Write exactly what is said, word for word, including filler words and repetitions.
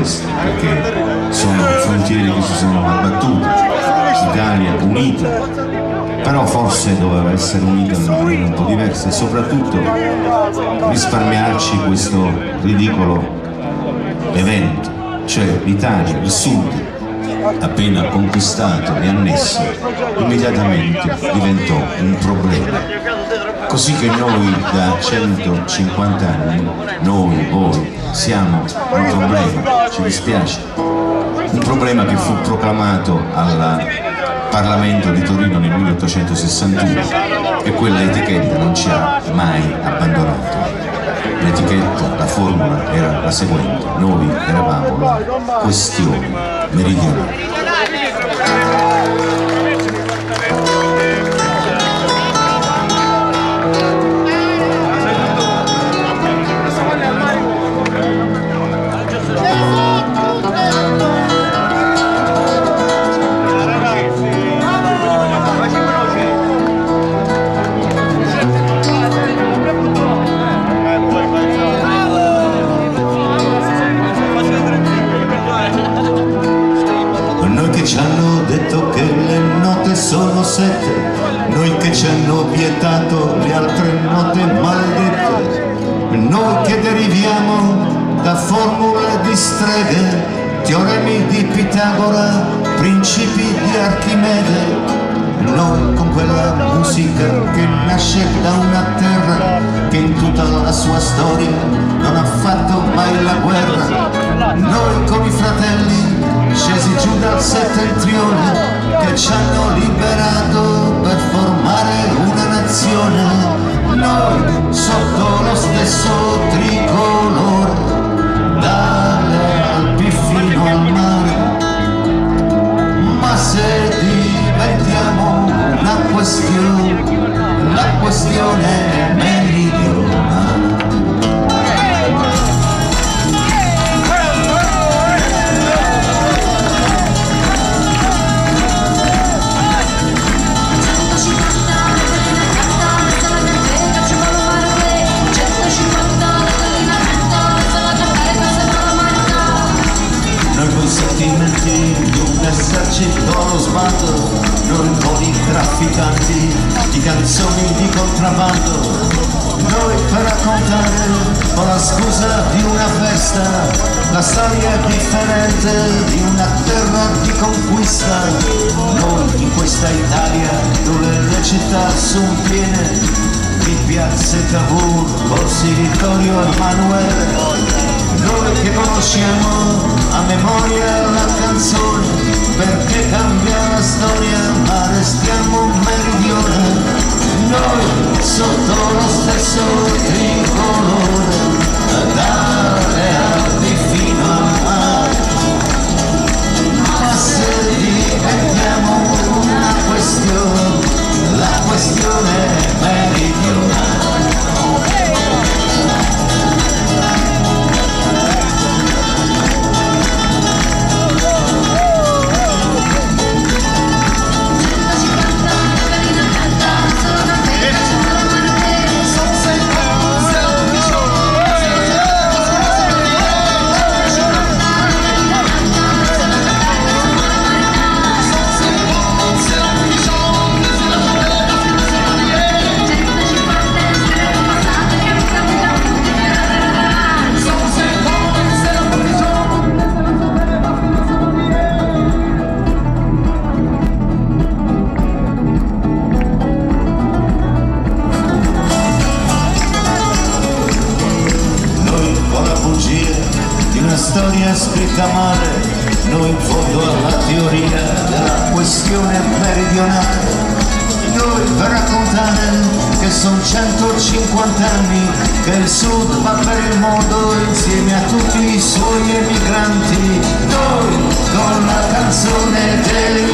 questi, perché sono frontiere che si sono abbattute, l'Italia unita, però forse doveva essere unita in maniera un po' diversa e soprattutto risparmiarci questo ridicolo evento, cioè l'Italia, il Sud, appena conquistato e annesso, immediatamente diventò un problema. Così che noi da centocinquanta anni, noi, voi, siamo un problema, ci dispiace, un problema che fu proclamato al Parlamento di Torino nel milleottocentosessantuno e quella etichetta non ci ha mai abbandonato. L'etichetta, la formula era la seguente: noi eravamo la questione meridionale. Ci hanno detto che le note sono sette, noi che ci hanno vietato le altre note maledette, noi che deriviamo da formule di streghe, teoremi di Pitagora, principi di Archimede, noi con quella musica che nasce da una terra che in tutta la sua storia non ha fatto mai la guerra, noi con i fratelli scesi giù dal settentrione che ci hanno liberato per formare una nazione, noi sotto lo stesso tricolore, dalle Alpi fino al mare, ma se diventiamo una questione, la questione meridionale. Sentimenti di un esercito allo sbando, noi con i trafficanti di canzoni di contrabbando, noi per raccontare con la scusa di una festa la storia differente di una terra di conquista, noi in questa Italia dove le città sono piene di piazze Cavour, Corsi Vittorio Emanuele, noi che conosciamo a memoria la canzone, perché cambia la storia ma restiamo meridione, noi sotto lo stesso tricolore, dalle Alpi fino al mare, ma se diventiamo una questione, la questione meridionale. Storia scritta male, noi in fondo alla teoria della questione meridionale, noi per raccontare che sono centocinquanta anni che il Sud va per il mondo insieme a tutti i suoi emigranti, noi con la canzone dei